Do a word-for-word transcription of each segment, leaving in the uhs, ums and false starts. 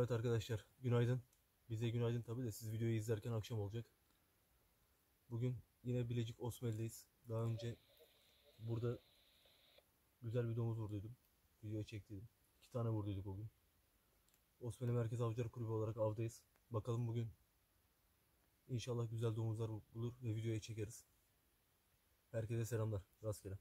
Evet arkadaşlar, günaydın. Bize günaydın tabi de siz videoyu izlerken akşam olacak. Bugün yine Bilecik Osmeli'deyiz. Daha önce burada güzel bir domuz vurduydum. Videoya çektiydim. İki tane vurduyduk o gün. Osmeli Merkez Avcılar Kulübü olarak avdayız. Bakalım bugün inşallah güzel domuzlar bulur ve videoya çekeriz. Herkese selamlar. Rastgele.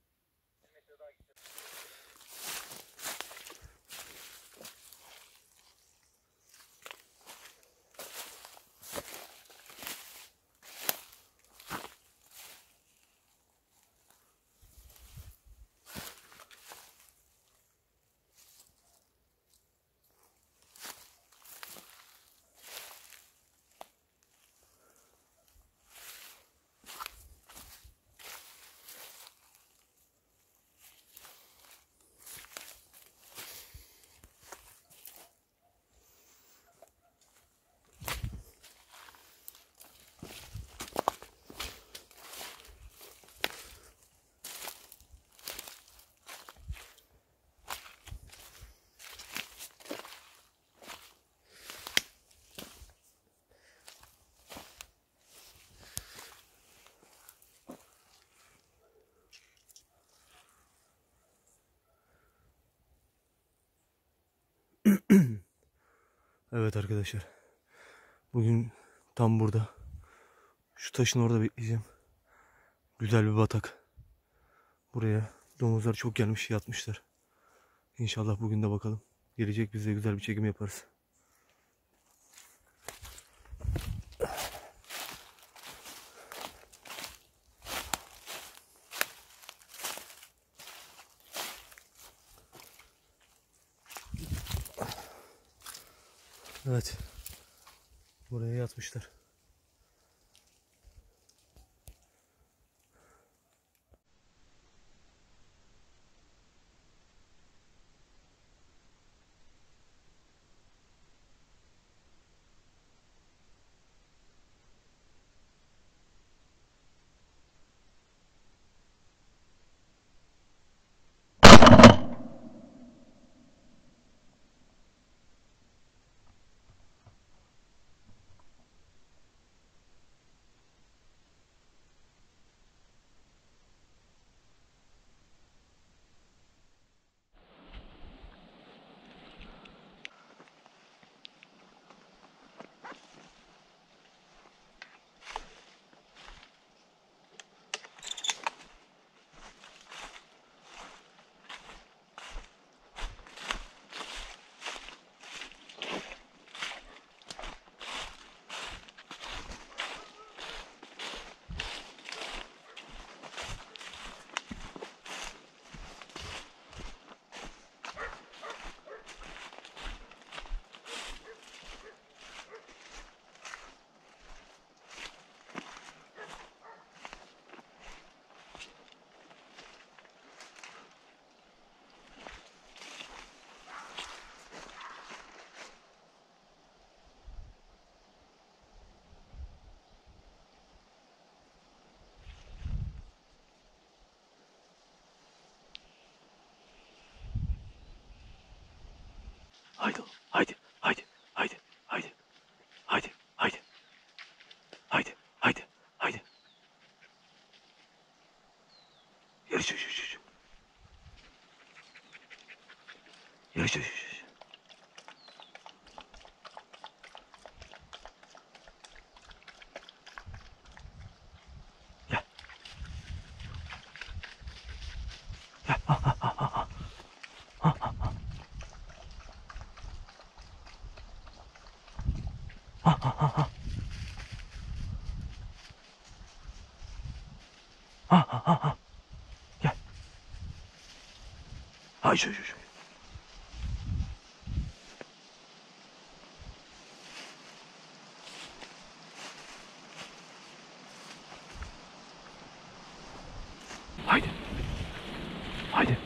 Evet arkadaşlar, bugün tam burada şu taşın orada bekleyeceğim. Güzel bir batak. Buraya domuzlar çok gelmiş, yatmışlar. İnşallah bugün de bakalım gelecek, biz de güzel bir çekim yaparız. Evet, buraya yatmışlar. Haydi, haydi, haydi, haydi, haydi, haydi, haydi, haydi, haydi, haydi. Yarış, yarış, yarış. Yarış, yarış, yarış. Gel. Gel. Ha, ha, ha, ha. Ha, ha, ha. Ha, ha, ha, ha. Ha, ha, ha, ha. Gel. Haydi, haydi, haydi. Haydi. Haydi.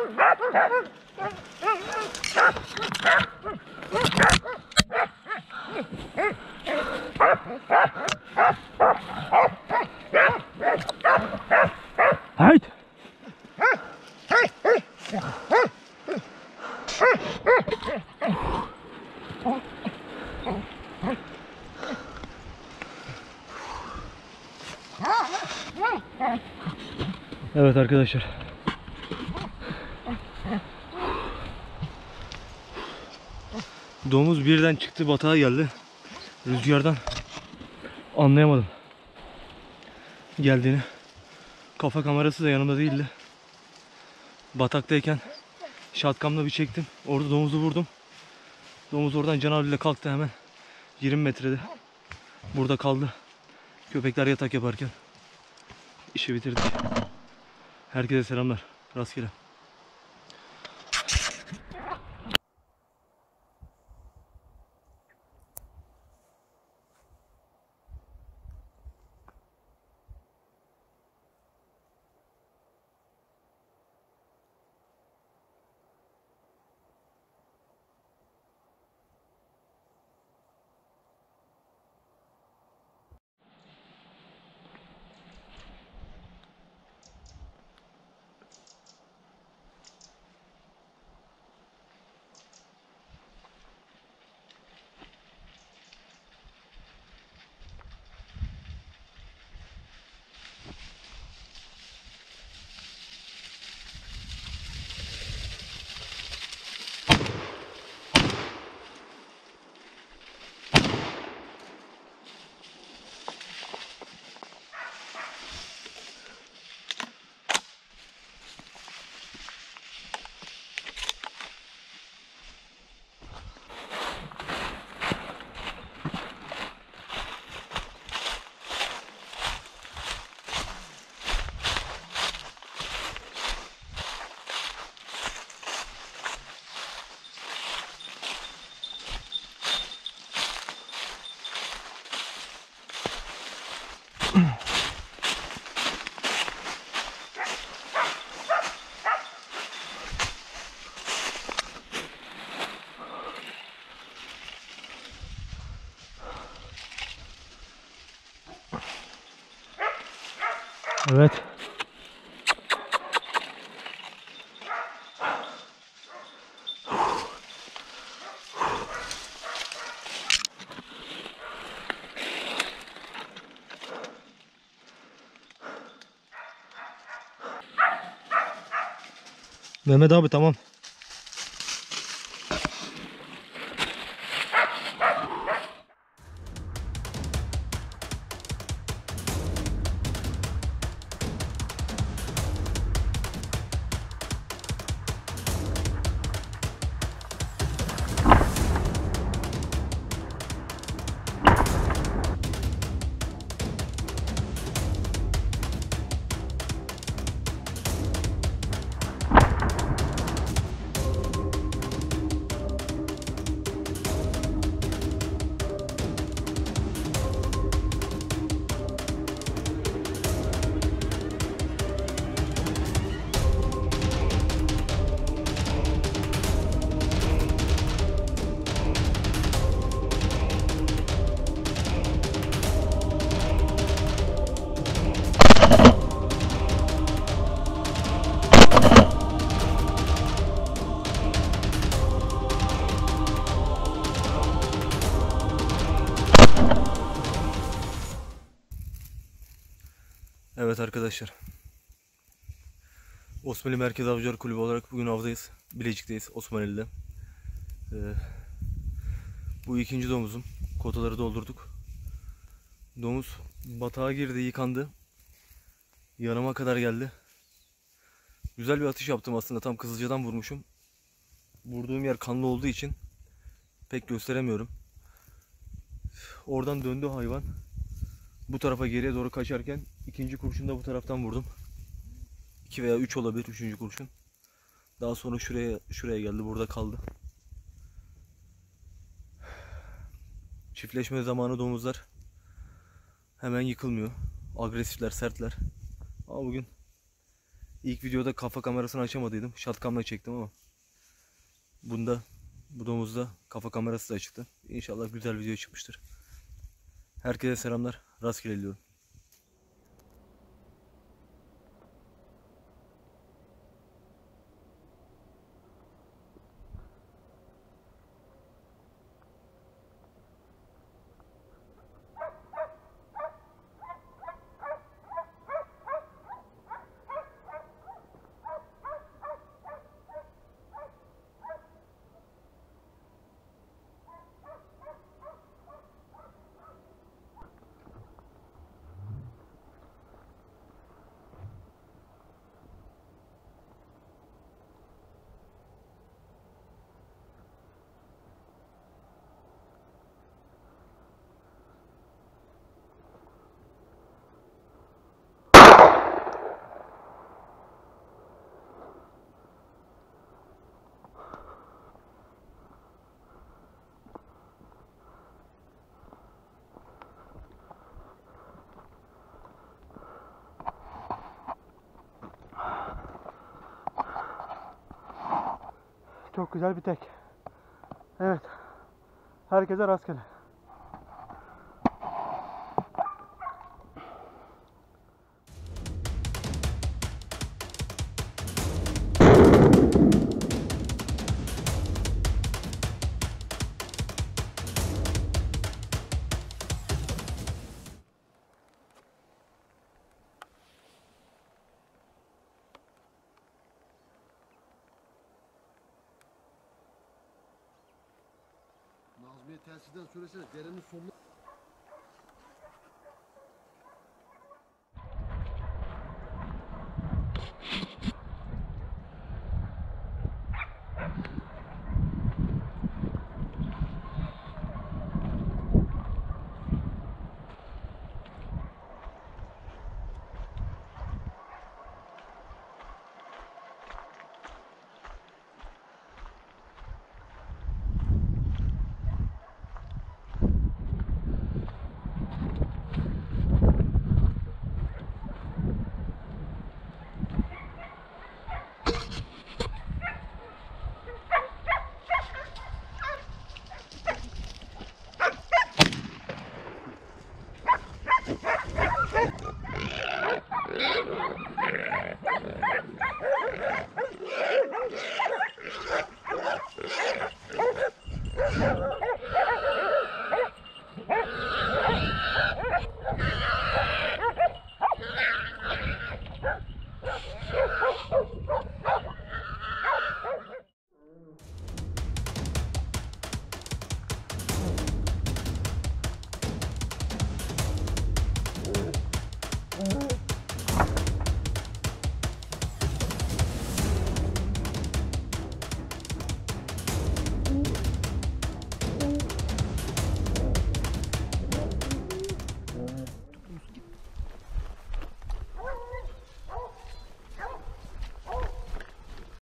Hayt. Evet arkadaşlar. Domuz birden çıktı, batağa geldi. Rüzgardan anlayamadım geldiğini. Kafa kamerası da yanımda değildi. Bataktayken şatkamla bir çektim. Orada domuzu vurdum. Domuz oradan canavliyle kalktı hemen. yirmi metrede. Burada kaldı. Köpekler yatak yaparken işi bitirdik. Herkese selamlar. Rastgele. Evet. Mehmet abi tamam. Evet arkadaşlar. Osmanlı Merkez Avcılar Kulübü olarak bugün avdayız. Bilecik'teyiz, Osmanlı'da. Ee, bu ikinci domuzum. Kotaları doldurduk. Domuz batağa girdi, yıkandı. Yanıma kadar geldi. Güzel bir atış yaptım aslında. Tam Kızılca'dan vurmuşum. Vurduğum yer kanlı olduğu için pek gösteremiyorum. Oradan döndü hayvan. Bu tarafa geriye doğru kaçarken ikinci kurşunu da bu taraftan vurdum. iki veya üç olabilir üçüncü kurşun. Daha sonra şuraya şuraya geldi, burada kaldı. Çiftleşme zamanı domuzlar hemen yıkılmıyor. Agresifler, sertler. Ama bugün İlk videoda kafa kamerasını açamadıydım. Shotcam'la çektim ama bunda, bu domuzda kafa kamerası da çıktı. İnşallah güzel video çıkmıştır. Herkese selamlar. Rastgele diliyorum. Çok güzel bir tek. Evet. Herkese rastgele. Nazmiye telsizden söylesene derenin sonuna